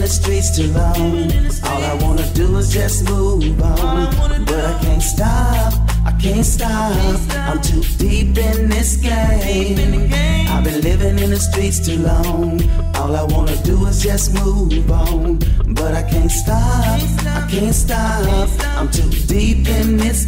the streets too long. All I wanna do is just move on. But I can't stop, I can't stop. I'm too deep in this game. I've been living in the streets too long. All I wanna do is just move on. But I can't stop, I can't stop. I'm too deep in this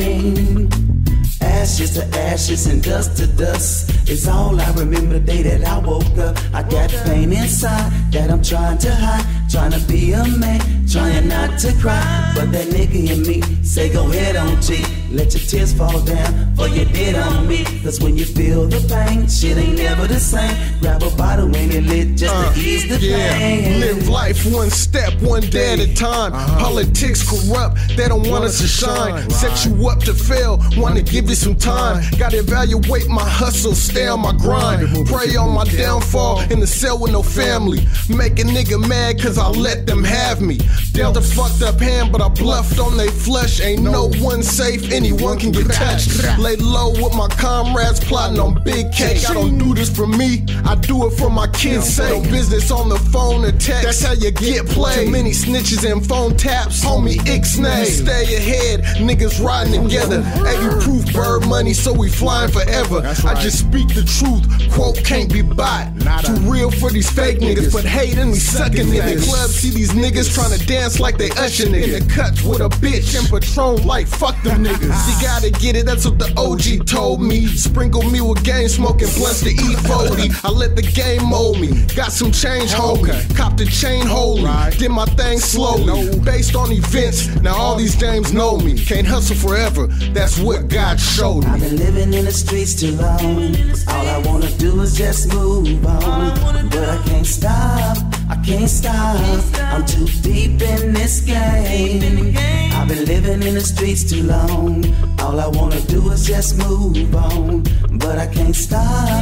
game. Ashes to ashes and dust to dust. It's all I remember the day that I woke up. I got pain inside that I'm trying to hide. Trying to be a man, trying not to cry. But that nigga in me say go ahead on G. Let your tears fall down or you dead on me. Cause when you feel the pain, shit ain't never the same. Grab a bottle when it lit just to ease the pain. Live life one step, one day at a time. Politics corrupt, they don't want us to shine. Set you up to fail, wanna give you some time. Gotta evaluate my hustle, stay on my grind. Pray on my downfall, in the cell with no family. Make a nigga mad cause I let them have me. Dealt a fucked up hand but I bluffed on they flesh. Ain't no one safe, anyone can get touched. Lay low with my comrades plotting on big cake. I don't do this for me, I do it for my kids' sake. No business on the phone or text, that's how you get played. Too many snitches and phone taps, homie Ixnay. Stay ahead, niggas riding together. 80 proof bird money, so we flying forever. I just speak the truth, quote can't be bought. Too real for these fake niggas, but hating me sucking in the club. See these niggas trying to dance like they Usher niggas. In the cuts with a bitch and Patron like fuck them niggas. You gotta get it, that's what the OG told me. Sprinkle me with game smoking blunts to eat 40. I let the game mold me, got some change homie. Copped the chain holy, did my thing slowly. Based on events, now all these dames know me. Can't hustle forever, that's what God showed me. I've been living in the streets too long. All I wanna do is just move on. But I can't stop, I can't stop. I'm too deep in this game. I've been living in the streets too long. All I wanna do is just move on. But I can't stop,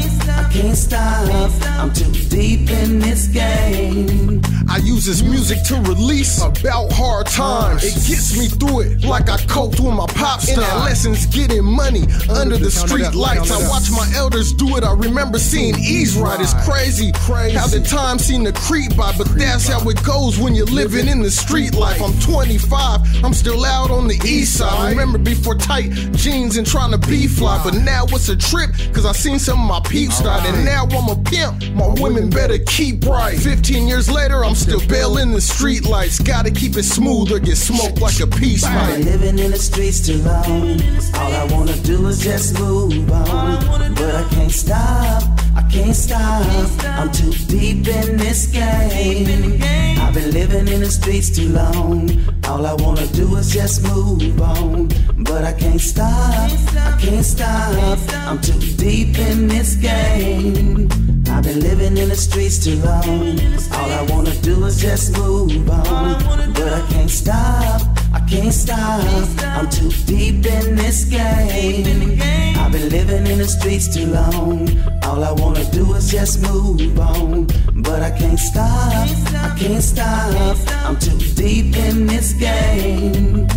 I can't stop. I'm too deep in this game. I use this music to release about hard times. It gets me through it like I coped with my pop star. And lessons getting money under the street lights. I watch my elders do it. I remember seeing ease right. It's crazy how the time seemed to creep by, but that's how it goes when you're living in the street life. I'm 25, I'm still out on the east side. Remember before tight jeans and trying to be fly, but now it's a trip cause I seen some of my peeps die. And now I'm a pimp, my women better keep right. 15 years later, I'm still bailing the street lights. Gotta keep it smooth or get smoked like a peace pipe. I've been living in the streets too long. All I wanna do is just move on. But I can't stop, I can't stop. I'm too deep in this game. I've been living in the streets too long. All I wanna do is just move on. But I can't stop, I can't stop. I'm too deep in this game. I've been living in the streets too long. All I wanna do is just move on. But I can't stop, I can't stop. I'm too deep in this game. I've been living in the streets too long. All I wanna do is just move on. But I can't stop, I can't stop. I'm too deep in this game.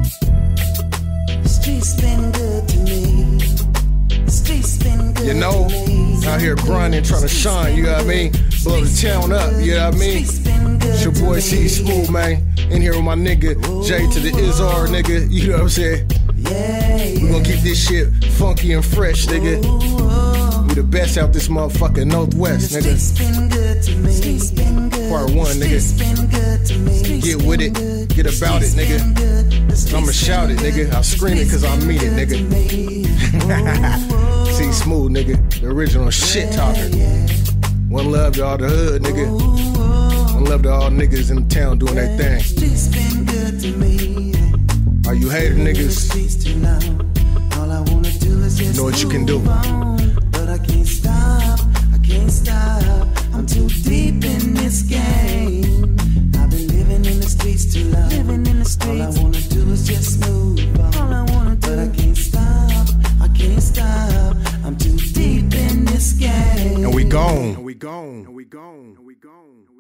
The streets been good to me. The streets been good, you know, out here grinding, trying to shine, you know what I mean? Blow the town up, you know what I mean? It's your boy C Smooth, man. In here with my nigga, J to the Izar, nigga, you know what I'm saying? We gonna keep this shit funky and fresh, nigga. We the best out this motherfucking Northwest, nigga. Part 1, nigga. Get with it, get about it, nigga. I'ma shout it, nigga. I'll scream it cause I mean it, nigga. C Smooth, nigga. The original shit talker. One love to all the hood, nigga. One love to all niggas in the town doing their thing. All you hater niggas, you know what you can do. But I can't stop, I can't stop. I'm too deep in this game. I've been living in the streets too long. All I wanna do is just move on. But I can't stop, I can't stop. I'm too deep in this game. And we gone. And we gone. And we gone. And we gone.